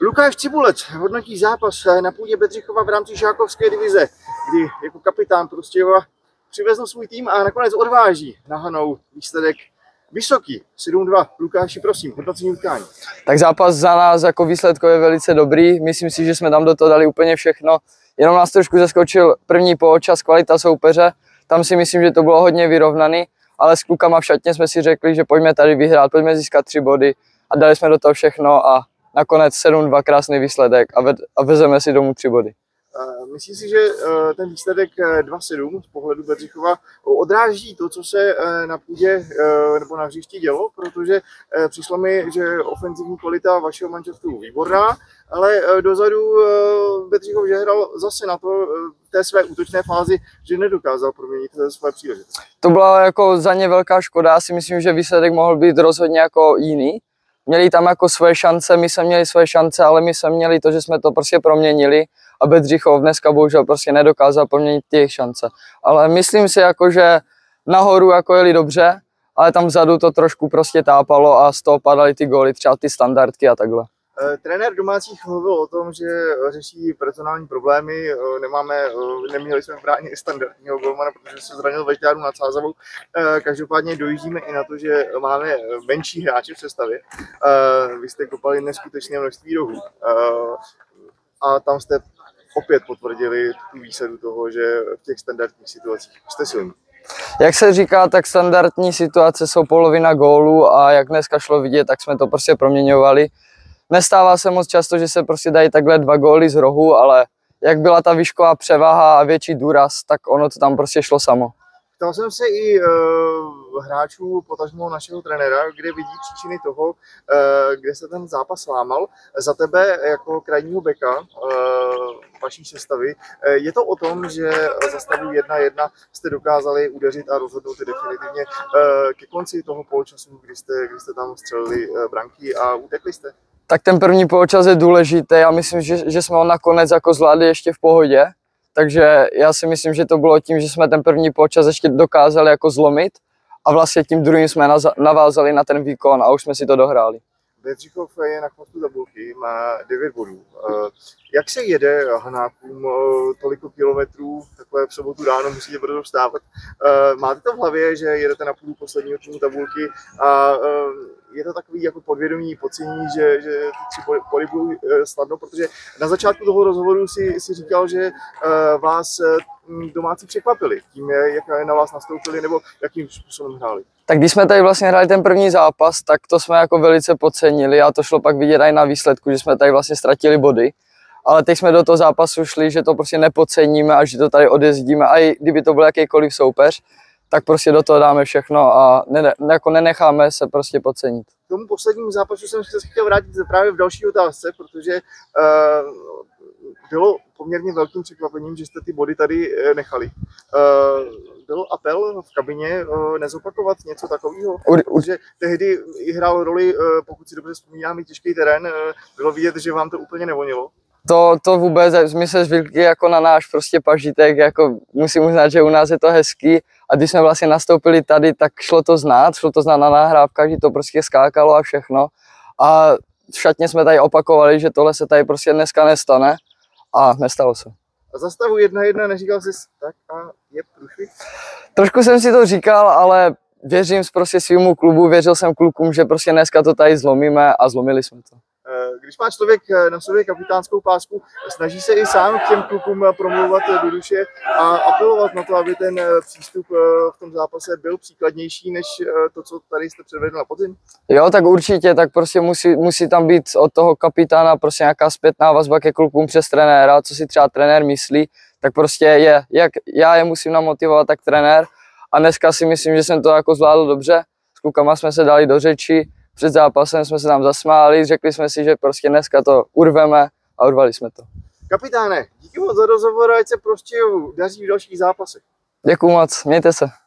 Lukáš Cibulec hodnotí zápas na půdě Bedřichova v rámci žákovské divize, kdy jako kapitán Prostějova přivezl svůj tým a nakonec odváží na Hanou výsledek vysoký 7-2. Lukáši, prosím, hodnocení utkání. Tak zápas za nás jako výsledkově velice dobrý. Myslím si, že jsme tam do toho dali úplně všechno. Jenom nás trošku zaskočil první poločas, kvalita soupeře. Tam si myslím, že to bylo hodně vyrovnaný, ale s klukama v šatně jsme si řekli, že pojďme tady vyhrát, pojďme získat 3 body a dali jsme do toho všechno a nakonec 7-2 krásný výsledek a vezeme si domů 3 body. Myslím si, že ten výsledek 2-7 z pohledu Bedřichova odráží to, co se na půdě nebo na hřišti dělo, protože přišlo mi, že ofenzivní kvalita vašeho manšaftu výborná, ale dozadu Bedřichov hrál zase na to v té své útočné fázi, že nedokázal proměnit své příležitosti. To byla jako za ně velká škoda, já si myslím, že výsledek mohl být rozhodně jako jiný. Měli tam jako svoje šance, my jsme měli svoje šance, ale my jsme měli to, že jsme to prostě proměnili a Bedřichov dneska bohužel prostě nedokázal proměnit těch šance. Ale myslím si jako, že nahoru jako jeli dobře, ale tam vzadu to trošku prostě tápalo a z toho padaly ty góly, třeba ty standardky a takhle. Trenér domácích mluvil o tom, že řeší personální problémy, neměli jsme v bráně i standardního golmana, protože se zranil Vejťáru nad Sázavou. Každopádně dojíždíme i na to, že máme menší hráče v sestavě. Vy jste kopali neskutečné množství rohů a tam jste opět potvrdili tu výsadu toho, že v těch standardních situacích jste silní. Jak se říká, tak standardní situace jsou polovina gólu a jak dneska šlo vidět, tak jsme to prostě proměňovali. Nestává se moc často, že se prostě dají takhle 2 góly z rohu, ale jak byla ta výšková převaha a větší důraz, tak ono to tam prostě šlo samo. Ptal jsem se i hráčů, potažmo našeho trenéra, kde vidí příčiny toho, kde se ten zápas lámal. Za tebe jako krajního beka vaší sestavy, je to o tom, že za stavu 1-1 jste dokázali udeřit a rozhodnout definitivně ke konci toho poločasu, kdy jste tam střelili branky a utekli jste? Tak ten první poločas je důležitý a myslím, že jsme ho nakonec jako zvládli ještě v pohodě. Takže já si myslím, že to bylo tím, že jsme ten první poločas ještě dokázali jako zlomit a vlastně tím druhým jsme navázali na ten výkon a už jsme si to dohráli. Bedřichov je na chvostu tabulky, má 9 bodů. Jak se jede Hanákům toliko kilometrů, takhle v sobotu ráno musíte brzo vstávat? Máte to v hlavě, že jedete na půdu posledního týmu tabulky a je to takový jako podvědomí pocení, že ty 3 body budou snadno, protože na začátku toho rozhovoru si říkal, že vás domácí překvapili tím, jak na vás nastoupili nebo jakým způsobem hráli. Tak když jsme tady vlastně hráli ten první zápas, tak to jsme jako velice podcenili a to šlo pak vidět i na výsledku, že jsme tady vlastně ztratili body. Ale teď jsme do toho zápasu šli, že to prostě nepodceníme a že to tady odjezdíme a i kdyby to byl jakýkoliv soupeř, tak prostě do toho dáme všechno a jako nenecháme se prostě podcenit. K tomu poslednímu zápasu jsem se chtěl vrátit právě v další otázce, protože bylo poměrně velkým překvapením, že jste ty body tady nechali. Byl apel v kabině nezopakovat něco takového? Protože tehdy i hrál roli, pokud si dobře vzpomínám, i těžký terén, bylo vidět, že vám to úplně nevonilo. To vůbec, my se zvykli jako na náš prostě pažitek, jako musím uznat, že u nás je to hezký a když jsme vlastně nastoupili tady, tak šlo to znát na nahrávkách, že to prostě skákalo a všechno a v šatně jsme tady opakovali, že tohle se tady prostě dneska nestane a nestalo se. A za stavu 1-1 neříkal jsi tak a je průšvih? Trošku jsem si to říkal, ale věřím prostě svýmu klubu, věřil jsem klukům, že prostě dneska to tady zlomíme a zlomili jsme to. Když má člověk na sobě kapitánskou pásku, snaží se i sám k těm klukům promlouvat do duše a apelovat na to, aby ten přístup v tom zápase byl příkladnější než to, co tady jste předvedli na podzim? Jo, tak určitě, tak prostě musí tam být od toho kapitána prostě nějaká zpětná vazba ke klukům přes trenéra, co si třeba trenér myslí, tak prostě jak já je musím namotivovat, tak trenér a dneska si myslím, že jsem to jako zvládl dobře, s klukama jsme se dali do řeči. Před zápasem jsme se tam zasmáli, řekli jsme si, že prostě dneska to urveme a urvali jsme to. Kapitáne, díky moc za rozhovor a ať se prostě daří v dalších zápasech. Děkuju moc, mějte se.